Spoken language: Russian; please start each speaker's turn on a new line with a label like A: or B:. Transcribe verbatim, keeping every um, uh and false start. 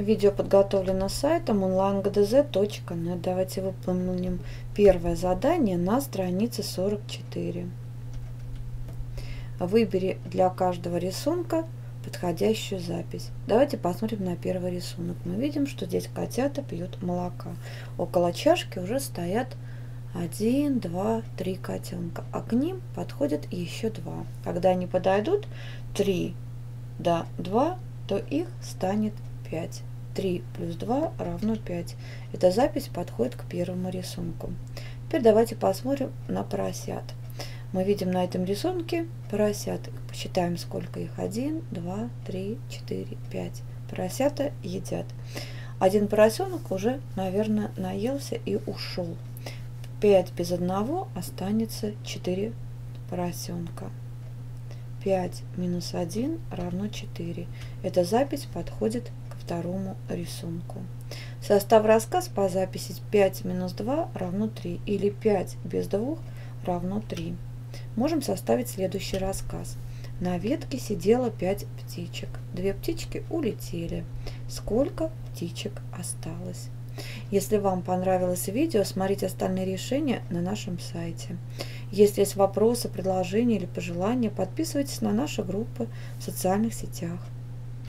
A: Видео подготовлено сайтом онлайн гэ дэ зэ точка нет. Давайте выполним первое задание на странице сорок четыре. Выбери для каждого рисунка подходящую запись. Давайте посмотрим на первый рисунок. Мы видим, что здесь котята пьют молока. Около чашки уже стоят один, два, три котенка, а к ним подходят еще два. Когда они подойдут три до два, то их станет пять. три плюс два равно пять. Эта запись подходит к первому рисунку. Теперь давайте посмотрим на поросят. Мы видим на этом рисунке поросят. Посчитаем, сколько их. один, два, три, четыре, пять. Поросята едят. Один поросенок уже, наверное, наелся и ушел. пять без одного останется четыре поросенка. пять минус один равно четыре. Эта запись подходит ко второму рисунку. Состав рассказ по записи пять минус два равно три или пять без двух равно три. Можем составить следующий рассказ. На ветке сидело пять птичек. Две птички улетели. Сколько птичек осталось? Если вам понравилось видео, смотрите остальные решения на нашем сайте. Если есть вопросы, предложения или пожелания, подписывайтесь на наши группы в социальных сетях.